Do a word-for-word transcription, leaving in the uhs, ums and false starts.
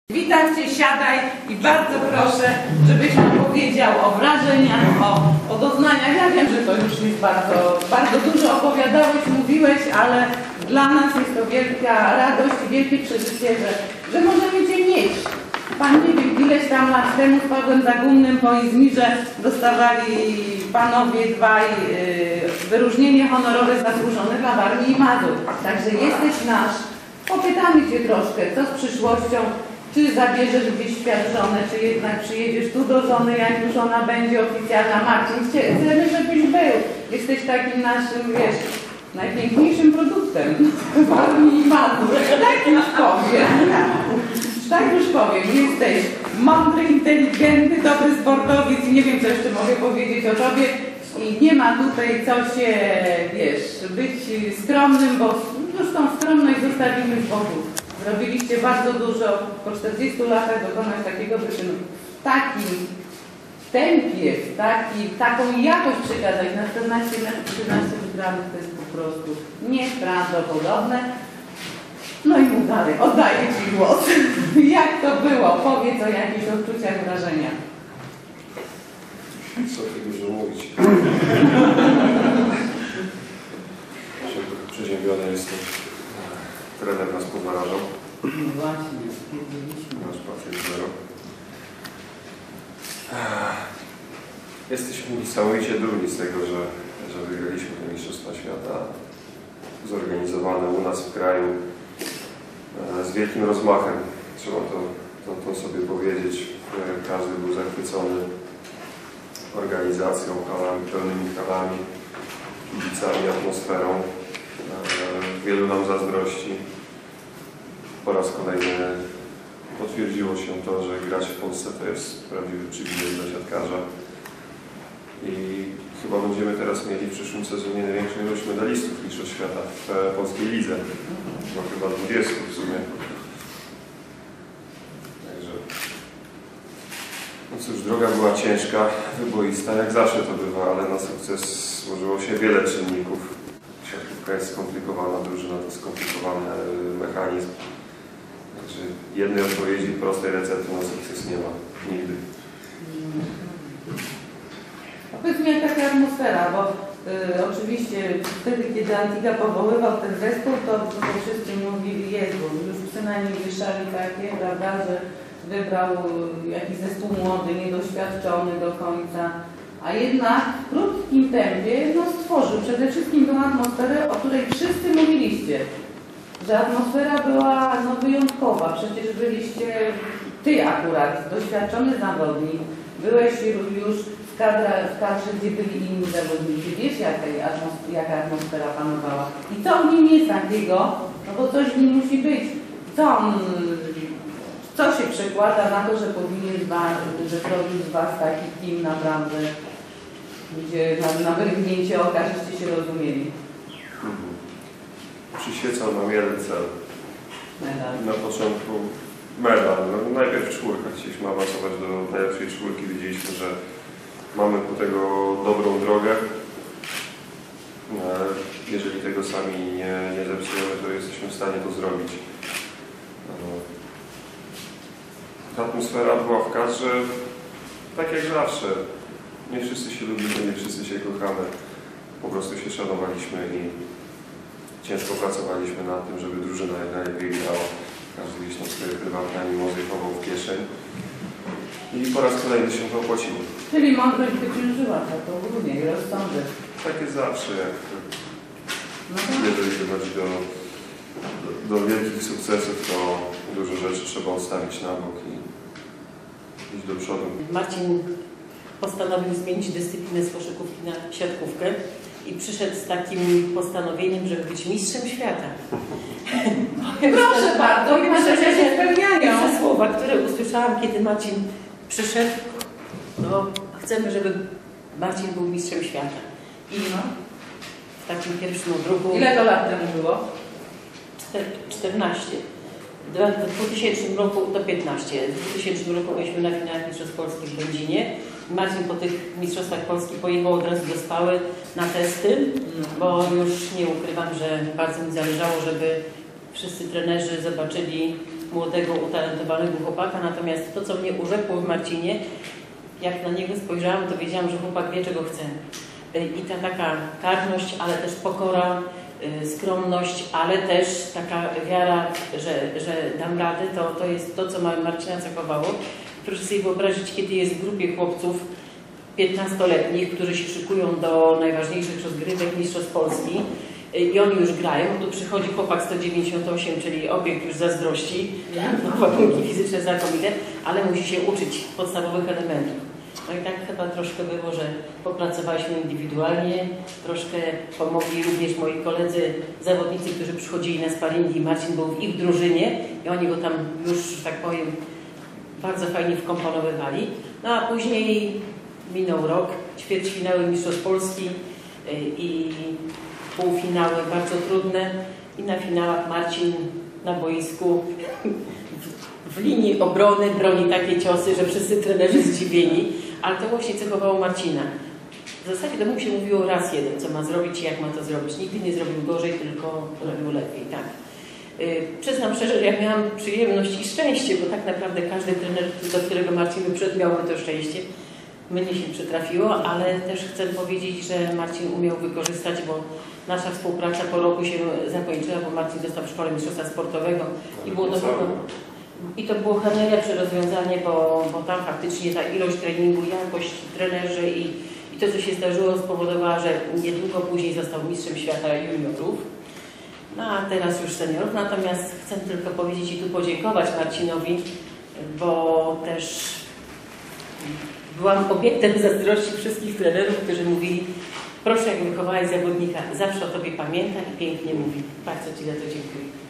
Witam Cię, siadaj i bardzo proszę, żebyś nam powiedział o wrażeniach, o, o doznaniach. Ja wiem, że to już jest bardzo, bardzo dużo opowiadałeś, mówiłeś, ale dla nas jest to wielka radość i wielkie przeżycie, że, że możemy Cię mieć. Pan nie wiem, ileś tam lat temu z Pawłem Zagumnym po Izmirze dostawali panowie dwaj yy, wyróżnienie honorowe zasłużone dla Warmii i Mazur. Także jesteś nasz. Popytamy Cię troszkę, co z przyszłością. Czy zabierzesz gdzieś świat żonę, czy jednak przyjedziesz tu do żony, jak już ona będzie oficjalna. Marcin, chcemy, żebyś był. Jesteś takim naszym, wiesz, najpiękniejszym produktem Warmii i Mazur. Tak już powiem. Tak już powiem. Jesteś mądry, inteligentny, dobry sportowiec i nie wiem, co jeszcze mogę powiedzieć o Tobie. I nie ma tutaj co się, wiesz, być skromnym, bo już tą skromność zostawimy z boku. Zrobiliście bardzo dużo, po czterdziestu latach dokonać takiego wyczynu. W takim tempie, w taki, taką jakość przekazać na czternaście metrów trzynaście wygranych, to jest po prostu nieprawdopodobne. No i mów dalej, oddaję Ci głos. Jak to było? Powiedz o jakichś odczuciach, wrażeniach. Co tu dużo mówić. Przeziębiony jestem. Trener nas podnarażał. Właśnie, stwierdziliśmy. Nasz pacjent zero. Jesteśmy niesamowicie dumni z tego, że, że wygraliśmy te Mistrzostwa Świata. Zorganizowane u nas w kraju z wielkim rozmachem. Trzeba to, to, to sobie powiedzieć. Każdy był zachwycony organizacją, halami, pełnymi halami, kibicami, atmosferą. Wielu nam zazdrości. Po raz kolejny potwierdziło się to, że grać w Polsce to jest prawdziwy przywilej dla siatkarza. I chyba będziemy teraz mieli w przyszłym sezonie największą ilość medalistów mistrzostw świata w polskiej lidze. Bo chyba dwudziestu w sumie. Także... No cóż, droga była ciężka, wyboista, jak zawsze to bywa, ale na sukces złożyło się wiele czynników. Siatkówka jest skomplikowana, drużyna to skomplikowany mechanizm. Także jednej odpowiedzi, prostej recepty na sukces nie ma. Nigdy. Powiedz mi, jak taka atmosfera, bo y, oczywiście wtedy, kiedy Antiga powoływał ten zespół, to, to wszyscy mówili, Jezu, już przynajmniej wyszali takie, prawda, że wybrał jakiś zespół młody, niedoświadczony do końca. A jednak w krótkim tempie no, stworzył przede wszystkim tą atmosferę, o której wszyscy mówiliście. Że atmosfera była no, wyjątkowa. Przecież byliście, Ty akurat, doświadczony zawodnik, byłeś już w, kadra, w kadrze, gdzie byli inni zawodnicy. Wiesz, jaka, atmos jaka atmosfera panowała. I co w nim jest takiego, no bo coś w nim musi być. Co on, co się przekłada na to, że powinien was, że zrobił z was taki team naprawdę, gdzie na, na wyrygnięcie oka żeście się rozumieli. Mhm. Przyświecał nam jeden cel. Medal. Na początku medal. No, najpierw czwórka. Chcieliśmy awansować do najlepszej czwórki. Widzieliśmy, że mamy ku tego dobrą drogę. Jeżeli tego sami nie, nie zepsujemy, to jesteśmy w stanie to zrobić. Ta atmosfera była w kadrze tak jak zawsze. Nie wszyscy się lubimy, nie wszyscy się kochamy. Po prostu się szanowaliśmy i ciężko pracowaliśmy nad tym, żeby drużyna jak najlepiej grała. Każdy gdzieś tam swoje prywatne animozy chował w kieszeń. I po raz kolejny się to opłaciło. Czyli mądrość wyciążyła to głównie i rozsądek. Tak jest zawsze, jak no tak. Jeżeli dochodzi do, do, do wielkich sukcesów, to dużo rzeczy trzeba odstawić na bok i iść do przodu. Marcin postanowił zmienić dyscyplinę z koszykówki na siatkówkę i przyszedł z takim postanowieniem, żeby być mistrzem świata. Proszę bardzo, i marzenia się spełniają. Te słowa, które usłyszałam, kiedy Marcin przyszedł, no chcemy, żeby Marcin był mistrzem świata. I no, w takim pierwszym druku... Ile to lat temu było? czternaście. W dwutysięcznym roku to piętnaście. W dwutysięcznym roku byliśmy na finałach Mistrzostw Polski w Będzinie. Marcin po tych Mistrzostwach Polski pojechał od razu do Spały na testy, bo już nie ukrywam, że bardzo mi zależało, żeby wszyscy trenerzy zobaczyli młodego, utalentowanego chłopaka, natomiast to, co mnie urzekło w Marcinie, jak na niego spojrzałam, to wiedziałam, że chłopak wie, czego chce. I ta taka karność, ale też pokora, skromność, ale też taka wiara, że, że dam radę, to, to jest to, co Marcina cechowało. Proszę sobie wyobrazić, kiedy jest w grupie chłopców piętnastoletnich, którzy się szykują do najważniejszych rozgrywek Mistrzostw Polski i oni już grają, tu przychodzi chłopak sto dziewięćdziesiąt osiem, czyli obiekt już zazdrości, warunki fizyczne znakomite, ale musi się uczyć podstawowych elementów. No i tak chyba troszkę było, że popracowaliśmy indywidualnie, troszkę pomogli również moi koledzy, zawodnicy, którzy przychodzili na sparingi. Marcin był w ich drużynie i oni go tam już, że tak powiem, bardzo fajnie wkomponowywali. No a później minął rok, ćwierćfinały Mistrzostw Polski i półfinały bardzo trudne i na finałach Marcin na boisku w, w linii obrony broni takie ciosy, że wszyscy trenerzy zdziwieni, ale to właśnie cechowało Marcina. W zasadzie to mu się mówiło raz jeden, co ma zrobić i jak ma to zrobić. Nigdy nie zrobił gorzej, tylko robił lepiej. Tak. Yy, przyznam szczerze, że ja miałam przyjemność i szczęście, bo tak naprawdę każdy trener, do którego Marcin przyszedł, miałby to szczęście. Mnie się przytrafiło, ale też chcę powiedzieć, że Marcin umiał wykorzystać, bo nasza współpraca po roku się zakończyła, bo Marcin został w szkole mistrzostwa sportowego i było to, i to było najlepsze rozwiązanie, bo, bo tam faktycznie ta ilość treningu, jakość, trenerzy i, i to, co się zdarzyło, spowodowała, że niedługo później został mistrzem świata juniorów, no a teraz już seniorów. Natomiast chcę tylko powiedzieć i tu podziękować Marcinowi, bo też byłam obiektem zazdrości wszystkich trenerów, którzy mówili: proszę, jak wychowałeś zawodnika, zawsze o Tobie pamięta i pięknie mówi. Bardzo Ci za to dziękuję.